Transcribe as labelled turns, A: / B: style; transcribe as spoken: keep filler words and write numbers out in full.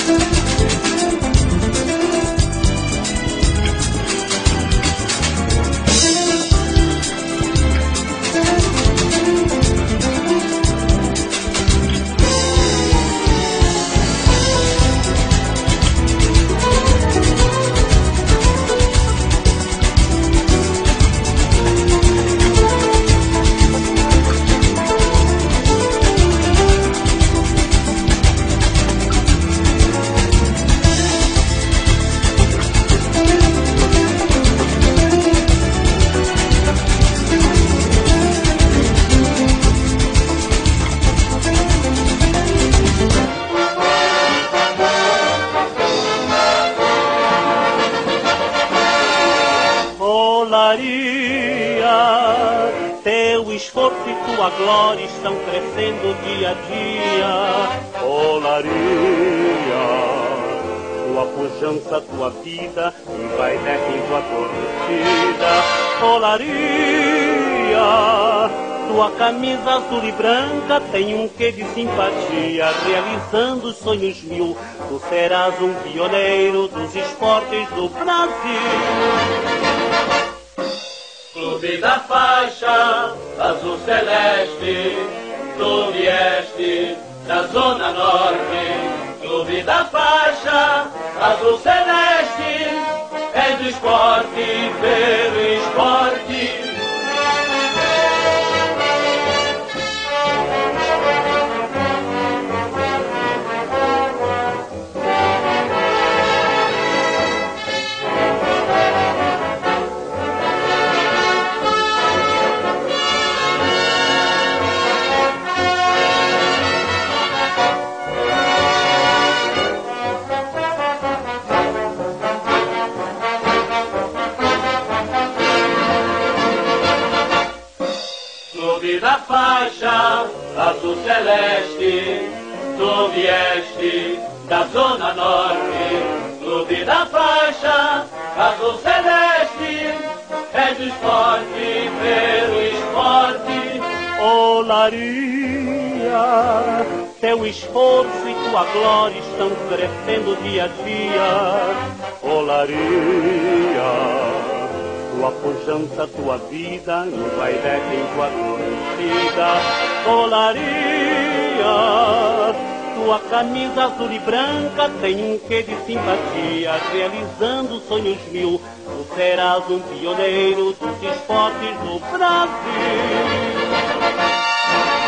A: Olaria, teu esforço e tua glória estão crescendo dia a dia. Olaria, tua pujança, tua vida vai derrendo a torcida. Olaria, tua camisa azul e branca tem um quê de simpatia, realizando sonhos mil. Tu serás um pioneiro dos esportes do Brasil.
B: Clube da faixa azul celeste, tu vieste da zona norte. Clube da faixa azul celeste, é do esporte pelo esporte. Clube da faixa azul celeste, tu vieste da zona norte. Clube da faixa azul celeste, é do esporte pelo esporte.
A: Olaria, teu esforço e tua glória estão crescendo dia a dia. Olaria, tua pujança, tua vida vai derrendo a torcida. Olaria, tua camisa azul e branca tem um quê de simpatia, realizando sonhos mil. Tu serás um pioneiro dos esportes do Brasil.